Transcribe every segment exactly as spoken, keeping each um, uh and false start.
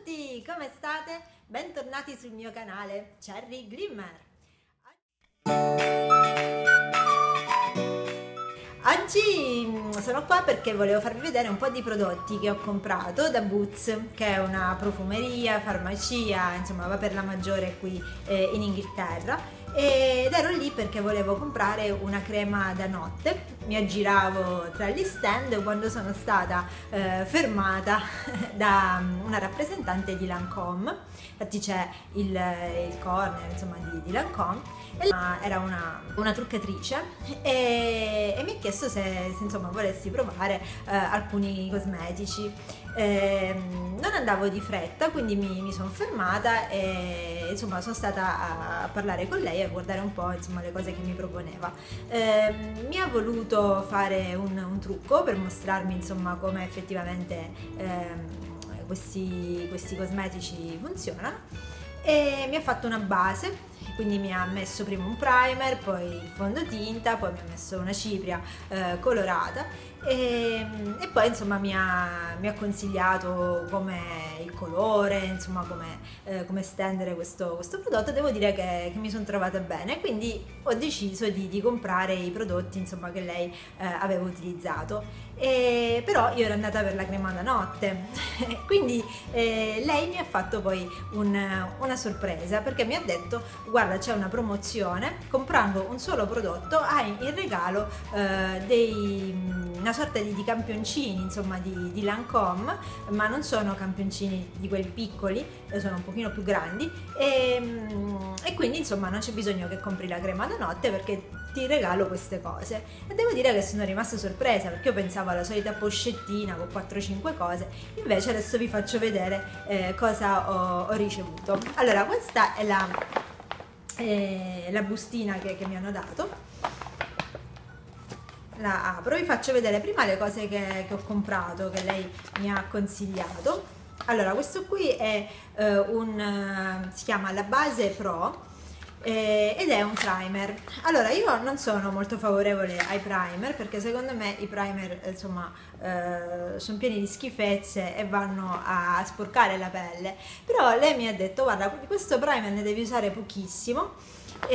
tutti, come state? Bentornati sul mio canale Cherry Glimmer. Oggi sono qua perché volevo farvi vedere un po' di prodotti che ho comprato da Boots, che è una profumeria, farmacia, insomma va per la maggiore qui eh, in Inghilterra, ed ero lì perché volevo comprare una crema da notte. Mi aggiravo tra gli stand quando sono stata eh, fermata da una rappresentante di Lancôme. Infatti c'è il, il corner, insomma, di, di Lancôme, e era una, una truccatrice e, e mi ha chiesto se, se insomma volessi provare eh, alcuni cosmetici. Eh, non andavo di fretta, quindi mi, mi sono fermata e insomma sono stata a parlare con lei e a guardare un po' insomma le cose che mi proponeva. Eh, mi ha voluto fare un, un trucco per mostrarmi insomma come effettivamente eh, questi, questi cosmetici funzionano, e mi ha fatto una base. Quindi mi ha messo prima un primer, poi il fondotinta, poi mi ha messo una cipria eh, colorata e, e poi insomma mi ha, mi ha consigliato come il colore, insomma come, eh, come stendere questo, questo prodotto. Devo dire che, che mi sono trovata bene, quindi ho deciso di, di comprare i prodotti insomma che lei eh, aveva utilizzato. E, però io ero andata per la crema da notte quindi eh, lei mi ha fatto poi un, una sorpresa, perché mi ha detto: guarda, c'è una promozione, comprando un solo prodotto hai in regalo eh, dei, una sorta di, di campioncini insomma di, di Lancôme, ma non sono campioncini di quelli piccoli, sono un pochino più grandi, e, e quindi insomma non c'è bisogno che compri la crema da notte perché ti regalo queste cose. E devo dire che sono rimasta sorpresa, perché io pensavo alla solita pochettina con quattro cinque cose, invece adesso vi faccio vedere eh, cosa ho, ho ricevuto. Allora, questa è la, eh, la bustina che, che mi hanno dato. La apro, vi faccio vedere prima le cose che, che ho comprato, che lei mi ha consigliato. Allora, questo qui è eh, un, si chiama La Base Pro, Eh, ed è un primer. Allora, io non sono molto favorevole ai primer, perché secondo me i primer insomma eh, sono pieni di schifezze e vanno a sporcare la pelle. Però lei mi ha detto: guarda, questo primer ne devi usare pochissimo,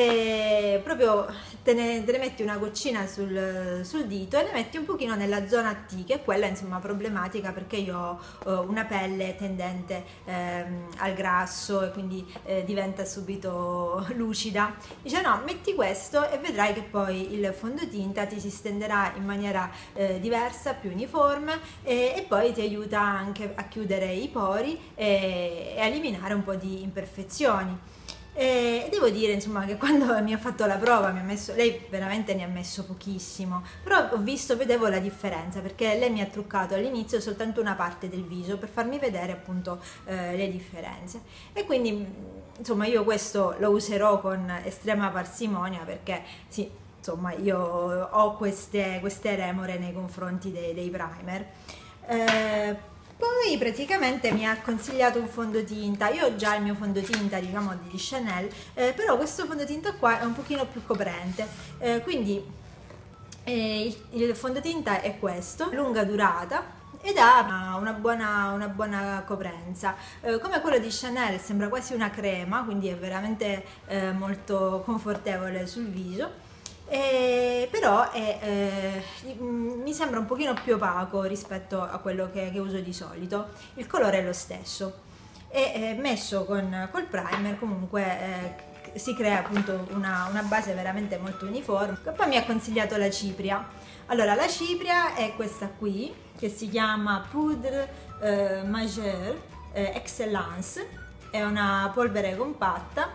e proprio te ne, te ne metti una goccina sul, sul dito e ne metti un pochino nella zona T, che è quella insomma problematica, perché io ho una pelle tendente ehm, al grasso e quindi eh, diventa subito lucida. Dice: no, metti questo e vedrai che poi il fondotinta ti si stenderà in maniera eh, diversa, più uniforme, e, e poi ti aiuta anche a chiudere i pori e, e a eliminare un po' di imperfezioni. E devo dire insomma che quando mi ha fatto la prova, mi ha messo, lei veramente ne ha messo pochissimo, però ho visto, vedevo la differenza, perché lei mi ha truccato all'inizio soltanto una parte del viso per farmi vedere appunto eh, le differenze, e quindi insomma io questo lo userò con estrema parsimonia, perché sì, insomma io ho queste, queste remore nei confronti dei, dei primer. Eh, Poi praticamente mi ha consigliato un fondotinta. Io ho già il mio fondotinta, diciamo, di Chanel, eh, però questo fondotinta qua è un pochino più coprente, eh, quindi eh, il, il fondotinta è questo, lunga durata, ed ha una buona, una buona coprenza, eh, come quello di Chanel. Sembra quasi una crema, quindi è veramente eh, molto confortevole sul viso. Eh, però è, eh, mi sembra un pochino più opaco rispetto a quello che, che uso di solito. Il colore è lo stesso e eh, messo con col primer comunque eh, si crea appunto una, una base veramente molto uniforme. Poi mi ha consigliato la cipria. Allora, la cipria è questa qui, che si chiama Poudre eh, Majeure eh, Excellence, è una polvere compatta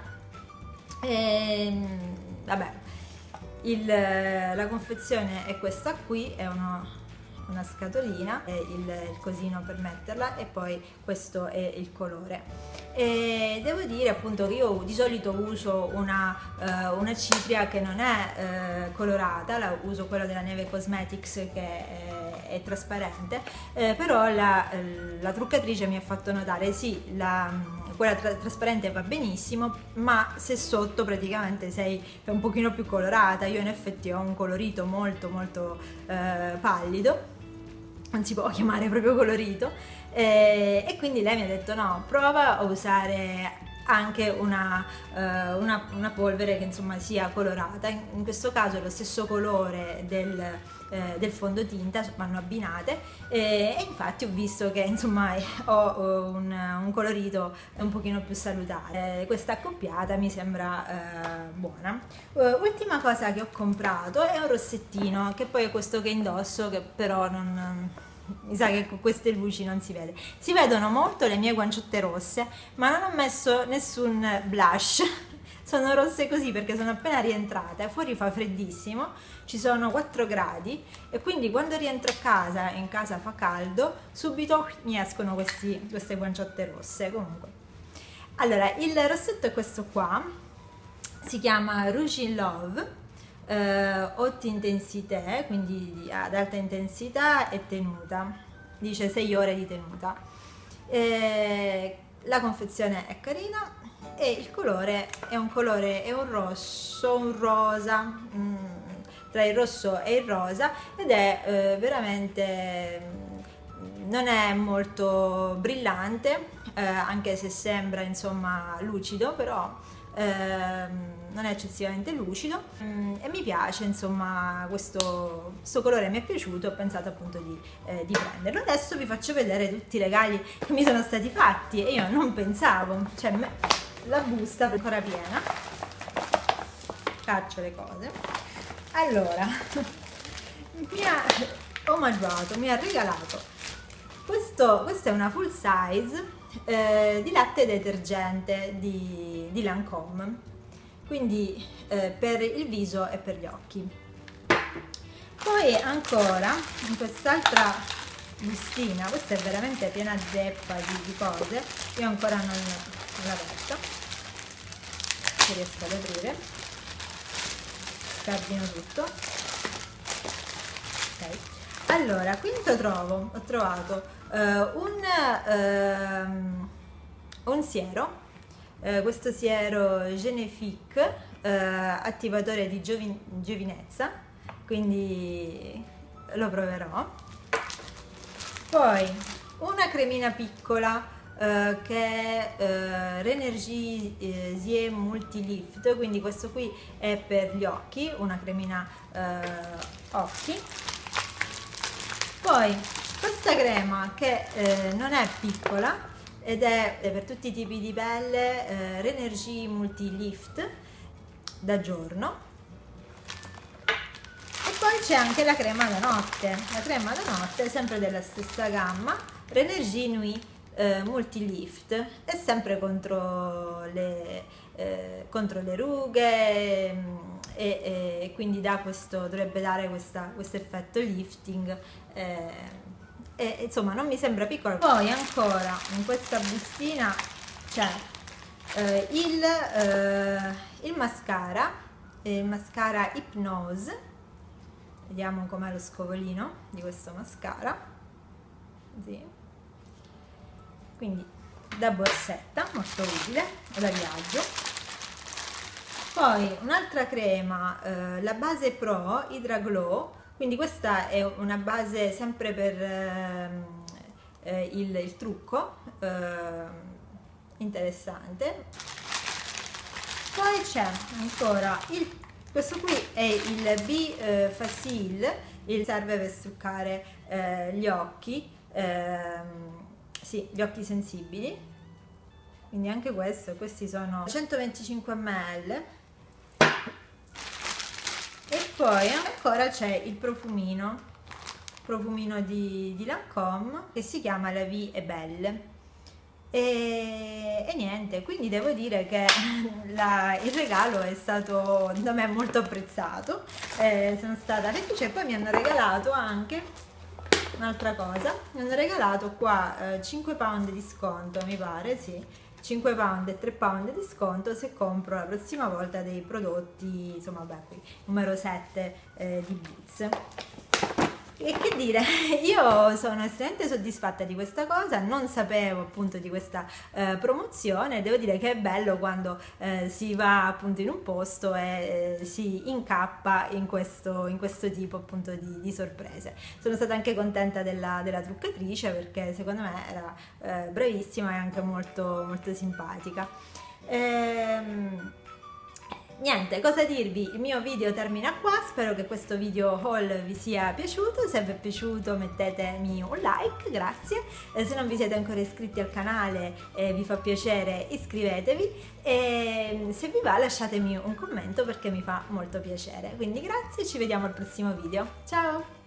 e, vabbè, Il, la confezione è questa qui, è uno, una scatolina, è il, il cosino per metterla, e poi questo è il colore. E devo dire appunto che io di solito uso una, uh, una cipria che non è uh, colorata, la uso quella della Neve Cosmetics, che è, è trasparente, eh, però la, la truccatrice mi ha fatto notare: sì, la quella tra trasparente va benissimo, ma se sotto praticamente sei un pochino più colorata. Io in effetti ho un colorito molto molto eh, pallido, non si può chiamare proprio colorito, e, e quindi lei mi ha detto no, prova a usare anche una, uh, una, una polvere che insomma sia colorata. In, in questo caso è lo stesso colore del, eh, del fondotinta, vanno abbinate, e, e infatti ho visto che insomma ho, ho un, un colorito un pochino più salutare. Questa accoppiata mi sembra eh, buona. Uh, ultima cosa che ho comprato è un rossettino, che poi è questo che indosso, che però non... mi sa che con queste luci non si vede. Si vedono molto le mie guanciotte rosse, ma non ho messo nessun blush. Sono rosse così perché sono appena rientrate. Fuori fa freddissimo, ci sono quattro gradi, e quindi quando rientro a casa, in casa fa caldo, subito mi escono questi, queste guanciotte rosse. Comunque, allora, il rossetto è questo qua, si chiama Rouge in Love. Uh, haute intensité, quindi ad alta intensità e tenuta, dice sei ore di tenuta. E la confezione è carina e il colore è un colore, è un rosso, un rosa, mm, tra il rosso e il rosa, ed è uh, veramente, mm, non è molto brillante, uh, anche se sembra insomma lucido, però uh, non è eccessivamente lucido, mm, e mi piace insomma questo, questo colore, mi è piaciuto, ho pensato appunto di, eh, di prenderlo. Adesso vi faccio vedere tutti i regali che mi sono stati fatti e io non pensavo, cioè me, la busta è ancora piena, caccio le cose. Allora mi ha omaggiato, mi ha regalato questo, questa è una full size eh, di latte detergente di, di Lancôme, quindi eh, per il viso e per gli occhi. Poi ancora in quest'altra bustina, questa è veramente piena zeppa di, di cose, io ancora non, non l'ho aperta, se riesco ad aprire, scardino tutto. Ok, allora qui trovo, ho trovato uh, un, uh, un siero. Uh, questo siero Génifique, uh, attivatore di giovin giovinezza, quindi lo proverò. Poi una cremina piccola uh, che è uh, Rénergie Multi Lift, quindi questo qui è per gli occhi, una cremina uh, occhi. Poi questa crema che uh, non è piccola, ed è per tutti i tipi di pelle, eh, Rénergie Multi Lift da giorno. E poi c'è anche la crema da notte, la crema da notte sempre della stessa gamma, Rénergie Nuit eh, Multi Lift, è sempre contro le, eh, contro le rughe, e, e quindi dà questo, dovrebbe dare questo effetto lifting. Eh, E, insomma non mi sembra piccolo. Poi ancora in questa bustina c'è eh, il, eh, il mascara, il mascara Hypnose, vediamo com'è lo scovolino di questo mascara, sì. Quindi da borsetta, molto utile, o da viaggio. Poi un'altra crema, eh, la base Pro Hydra Glow, quindi questa è una base sempre per eh, il, il trucco, eh, interessante. Poi c'è ancora il, questo qui è il B eh, Facile, il serve per struccare eh, gli occhi, eh, sì, gli occhi sensibili, quindi anche questo, questi sono centoventicinque millilitri. E poi ancora c'è il profumino, profumino di, di Lancôme, che si chiama La Vie est Belle. E, e niente, quindi devo dire che la, il regalo è stato da me molto apprezzato, eh, sono stata felice. E poi mi hanno regalato anche un'altra cosa, mi hanno regalato qua eh, cinque pound di sconto, mi pare, sì, cinque pound e tre pound di sconto se compro la prossima volta dei prodotti, insomma, beh, qui numero sette eh, di Boots. E che dire, io sono estremamente soddisfatta di questa cosa, non sapevo appunto di questa eh, promozione, devo dire che è bello quando eh, si va appunto in un posto e eh, si incappa in questo, in questo tipo appunto di, di sorprese. Sono stata anche contenta della, della truccatrice perché secondo me era eh, bravissima e anche molto, molto simpatica. Ehm, Niente, cosa dirvi? Il mio video termina qua, spero che questo video haul vi sia piaciuto, se vi è piaciuto mettetemi un like, grazie, eh, se non vi siete ancora iscritti al canale e eh, vi fa piacere iscrivetevi e se vi va lasciatemi un commento perché mi fa molto piacere, quindi grazie, ci vediamo al prossimo video, ciao!